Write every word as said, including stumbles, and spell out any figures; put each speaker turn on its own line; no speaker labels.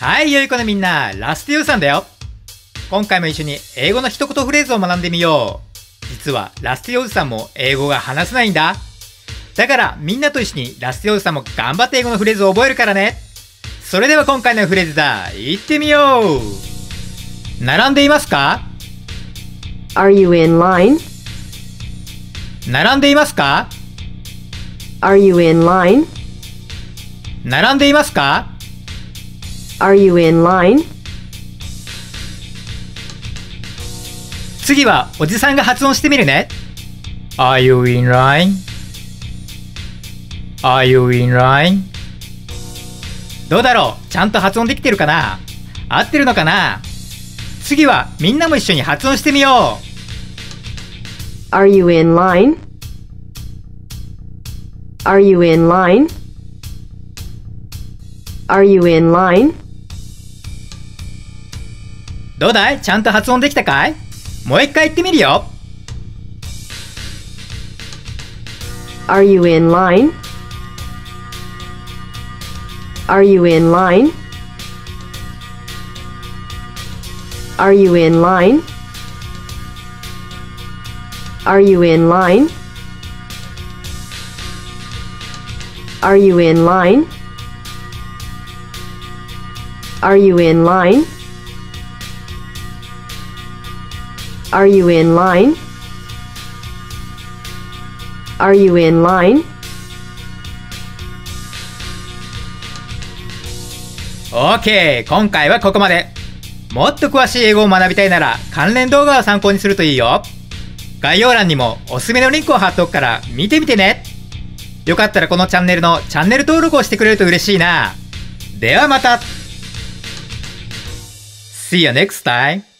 はい、よい子のみんな、ラステヨウさんだよ。今回も一緒に英語の一言フレーズを学んでみよう。実はラステヨウさんも英語が話せないんだ。だからみんなと一緒にラステヨウさんも頑張って英語のフレーズを覚えるからね。それでは今回のフレーズだ。行ってみよう。並んでいますか？
Are you in line?
並んでいますか？
Are you in line?
並んでいますか？
Are you in line?
次はおじさんが発音してみるね。Are you in line? Are you in line? どうだろう？ちゃんと発音できてるかな？合ってるのかな？次はみんなも一緒に発音してみよう。
Are you in line? Are you in line? Are you in line?
どうだい？ちゃんと発音できたかい？もう一回言ってみるよ。
Are you in line? Are you in line? Are you in line? Are you in line? Are you in line? Are you in line? Are you in line? Are you in line?
OK、今回はここまで。もっと詳しい英語を学びたいなら関連動画を参考にするといいよ。概要欄にもおすすめのリンクを貼っておくから見てみてね。よかったらこのチャンネルのチャンネル登録をしてくれると嬉しいな。ではまた。See you next time.